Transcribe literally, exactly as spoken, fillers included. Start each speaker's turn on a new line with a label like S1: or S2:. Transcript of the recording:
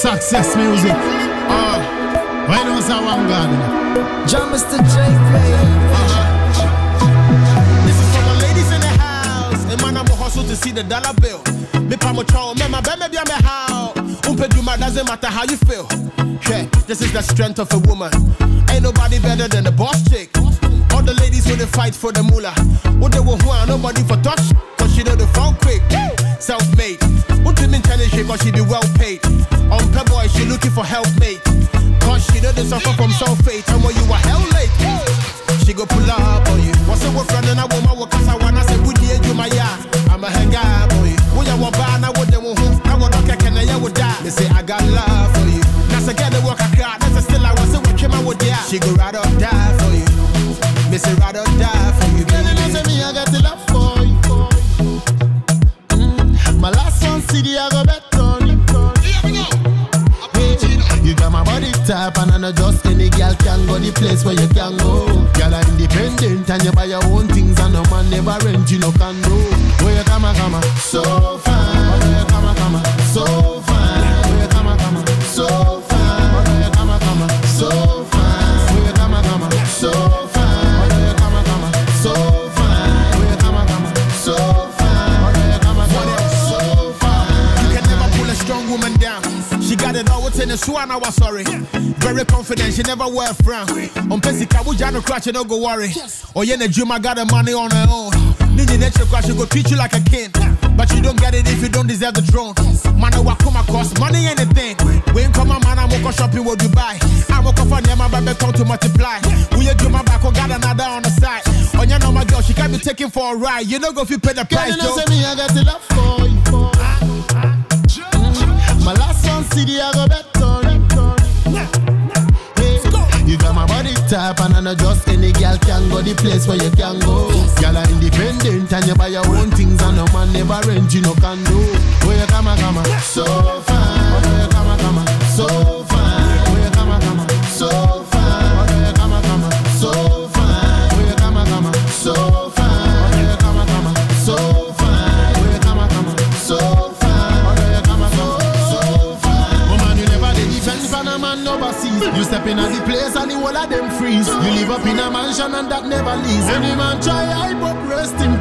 S1: Success music. Uh, why don't I one garden?
S2: John Mister J, uh-huh.
S3: This is for the ladies in the house. And man, I'm a hustle to see the dollar bill. Me pa mo chow, me ma be me be a me how. Umpe duma doesn't matter how you feel. Yeah, this is the strength of a woman. Ain't nobody better than the boss chick. All the ladies who they fight for the moolah. What they want, nobody for touch. Cause she know the phone quick. Self-made. What do you mean challenge she, but she be well paid. On per boy, she looking for helpmate. Cause she know they suffer from sulfate. And when you are hell late, she go pull up on you. What's up with friend and a woman? What cause I wanna say, would you do my yard? I'm a hang boy. When you want bar, now what they want home. Now what I can I would die. They say I got love for you. Now say get the work I got. That's still I was a what came out with ya. She go ride or die for you. Me say ride or die for you.
S1: Girl, you know say me I got the love for you. Mm. My last one C D I go bet on you.
S3: Here we go.
S1: Hey, you got my body type and I know just any girl can go the place where you can go. Girl are independent and you buy your own things and no man never rent you no condo. Where you come come so fine. Where you come come so fine. Where you come come so fine. Where you come come so fine. Where you come come so fine. Where you come come so fine. Where you come come so fine. Where you come come so fine.
S3: You can never pull a strong woman down. She got it all within a swan, I was sorry. Very confident, she never wear a frown. On Pesica, we no crash, no go worry. Oh, yeah, the dream, I got the money on her own. Nini nature crash, she go treat you like a king. But you don't get it if you don't deserve the throne. Man, I come across money ain't a thing. We ain't come on, man, I'm go shopping with Dubai. I'm go for near my baby come to multiply. We you do my back, oh, got another on the side. On your know my girl, she can't be taken for a ride. You know go if you pay the price,
S1: girl, you know say me, I got the love for you. My last one C D I go bet on you. Hey, you got my body type and I know just any girl can go the place where you can go. Girl are independent and you buy your own things and no man never rent you no condo. Where you come come so fine. Where you come come so fine. Where you come come so fine. Where you come come so fine. Where you come come so fine. Where you come come so fine. Where you come come so fine. You step in at the place and the whole of them freeze. You live up in a mansion and that never leaves. Any man try hype up, rest in